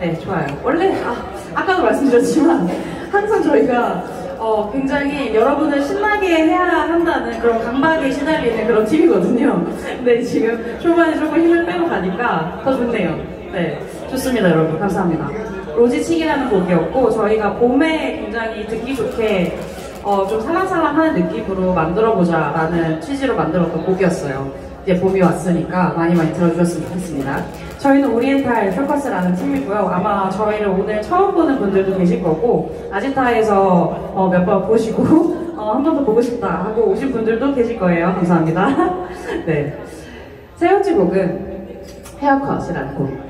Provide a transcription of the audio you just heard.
네, 좋아요. 원래 아까도 말씀드렸지만 항상 저희가 굉장히 여러분을 신나게 해야 한다는 그런 강박에 시달리는 그런 팀이거든요. 근데 지금 초반에 조금 힘을 빼고 가니까 더 좋네요. 네, 좋습니다, 여러분. 감사합니다. 로지치기라는 곡이었고, 저희가 봄에 굉장히 듣기 좋게 좀 살랑살랑하는 느낌으로 만들어보자 라는 취지로 만들었던 곡이었어요. 이제 봄이 왔으니까 많이 들어주셨으면 좋겠습니다. 저희는 오리엔탈 쇼커스라는 팀이고요. 아마 저희를 오늘 처음 보는 분들도 계실 거고, 아지타에서 몇 번 보시고 한 번 더 보고 싶다 하고 오신 분들도 계실 거예요. 감사합니다. 네, 세 번째 곡은 헤어컷이라는 곡.